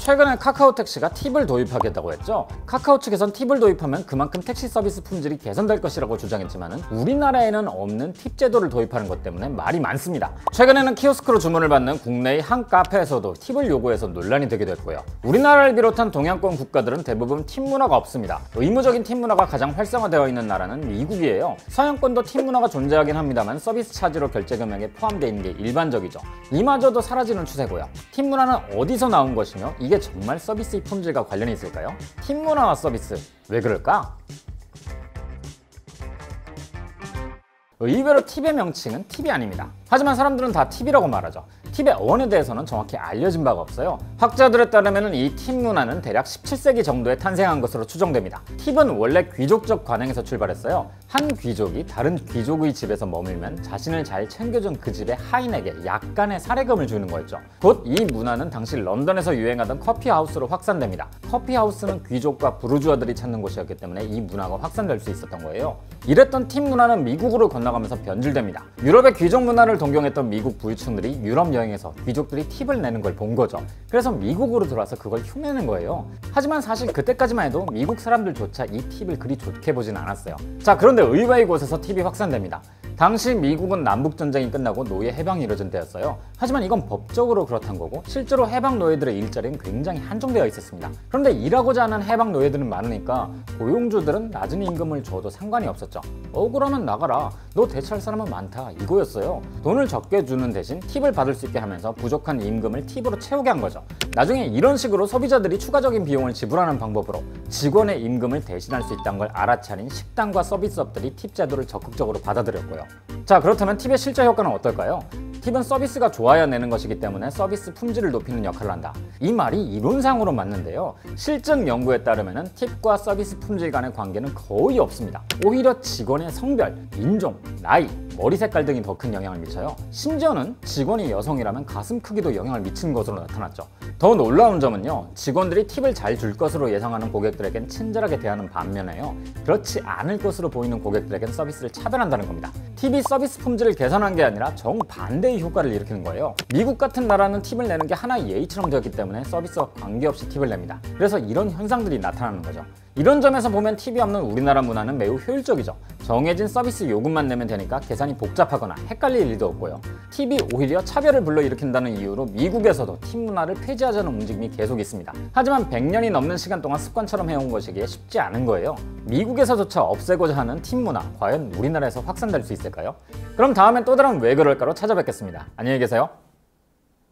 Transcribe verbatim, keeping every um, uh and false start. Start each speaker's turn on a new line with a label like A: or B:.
A: 최근에 카카오 택시가 팁을 도입하겠다고 했죠. 카카오 측에선 팁을 도입하면 그만큼 택시 서비스 품질이 개선될 것이라고 주장했지만 우리나라에는 없는 팁 제도를 도입하는 것 때문에 말이 많습니다. 최근에는 키오스크로 주문을 받는 국내의 한 카페에서도 팁을 요구해서 논란이 되기도 했고요. 우리나라를 비롯한 동양권 국가들은 대부분 팁 문화가 없습니다. 의무적인 팁 문화가 가장 활성화되어 있는 나라는 미국이에요. 서양권도 팁 문화가 존재하긴 합니다만 서비스 차지로 결제 금액에 포함되어 있는 게 일반적이죠. 이마저도 사라지는 추세고요. 팁 문화는 어디서 나온 것이며 이게 정말 서비스의 품질과 관련이 있을까요? 팁 문화와 서비스, 왜 그럴까? 의외로 팁의 명칭은 팁이 아닙니다. 하지만 사람들은 다 팁이라고 말하죠. 팁의 어원에 대해서는 정확히 알려진 바가 없어요. 학자들에 따르면 이 팁 문화는 대략 십칠 세기 정도에 탄생한 것으로 추정됩니다. 팁은 원래 귀족적 관행에서 출발했어요. 한 귀족이 다른 귀족의 집에서 머물면 자신을 잘 챙겨준 그 집의 하인에게 약간의 사례금을 주는 거였죠. 곧 이 문화는 당시 런던에서 유행하던 커피하우스로 확산됩니다. 커피하우스는 귀족과 부르주아들이 찾는 곳이었기 때문에 이 문화가 확산될 수 있었던 거예요. 이랬던 팁 문화는 미국으로 건너가면서 변질됩니다. 유럽의 귀족 문화를 동경했던 미국 부유층들이 유럽 여행에서 귀족들이 팁을 내는 걸 본 거죠. 그래서 미국으로 들어와서 그걸 흉내낸 거예요. 하지만 사실 그때까지만 해도 미국 사람들조차 이 팁을 그리 좋게 보진 않았어요. 자, 그런데 의외의 곳에서 팁이 확산됩니다. 당시 미국은 남북전쟁이 끝나고 노예 해방이 이뤄진 때였어요. 하지만 이건 법적으로 그렇단 거고 실제로 해방 노예들의 일자리는 굉장히 한정되어 있었습니다. 그런데 일하고자 하는 해방 노예들은 많으니까 고용주들은 낮은 임금을 줘도 상관이 없었죠. 억울하면 나가라, 너 대체할 사람은 많다, 이거였어요. 돈을 적게 주는 대신 팁을 받을 수 있게 하면서 부족한 임금을 팁으로 채우게 한 거죠. 나중에 이런 식으로 소비자들이 추가적인 비용을 지불하는 방법으로 직원의 임금을 대신할 수 있다는 걸 알아차린 식당과 서비스업들이 팁 제도를 적극적으로 받아들였고요. 자, 그렇다면 팁의 실제 효과는 어떨까요? 팁은 서비스가 좋아야 내는 것이기 때문에 서비스 품질을 높이는 역할을 한다. 이 말이 이론상으로 맞는데요. 실증 연구에 따르면 팁과 서비스 품질 간의 관계는 거의 없습니다. 오히려 직원의 성별, 인종, 나이, 머리 색깔 등이 더 큰 영향을 미쳐요. 심지어는 직원이 여성이라면 가슴 크기도 영향을 미치는 것으로 나타났죠. 더 놀라운 점은요, 직원들이 팁을 잘 줄 것으로 예상하는 고객들에겐 친절하게 대하는 반면에요, 그렇지 않을 것으로 보이는 고객들에겐 서비스를 차별한다는 겁니다. 팁이 서비스 품질을 개선한 게 아니라 정반대의 효과를 일으키는 거예요. 미국 같은 나라는 팁을 내는 게 하나의 예의처럼 되었기 때문에 서비스와 관계없이 팁을 냅니다. 그래서 이런 현상들이 나타나는 거죠. 이런 점에서 보면 팁이 없는 우리나라 문화는 매우 효율적이죠. 정해진 서비스 요금만 내면 되니까 계산이 복잡하거나 헷갈릴 일도 없고요. 팁이 오히려 차별을 불러일으킨다는 이유로 미국에서도 팁 문화를 폐지하자는 움직임이 계속 있습니다. 하지만 백 년이 넘는 시간 동안 습관처럼 해온 것이기에 쉽지 않은 거예요. 미국에서조차 없애고자 하는 팁 문화, 과연 우리나라에서 확산될 수 있을까요? 그럼 다음엔 또 다른 왜 그럴까로 찾아뵙겠습니다. 안녕히 계세요.